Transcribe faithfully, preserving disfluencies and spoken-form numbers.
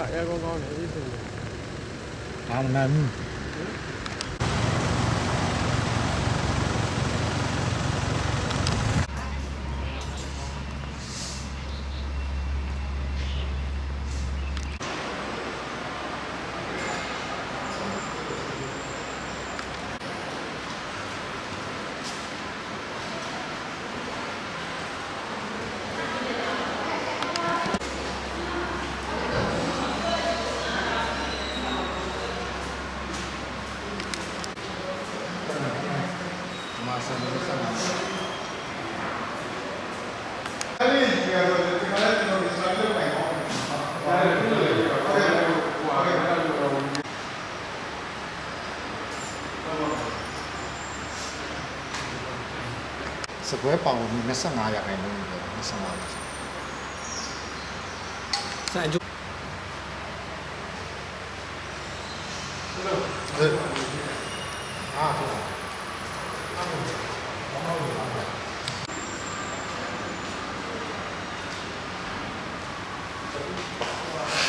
အဲကွန်ကောင်းတယ်အေးစင်တယ်ဘာမှမမှန်စကွဲပေါင်ကို25ရာခိုင်နှုန်းပဲ25ပါဆိုင်ကျအာ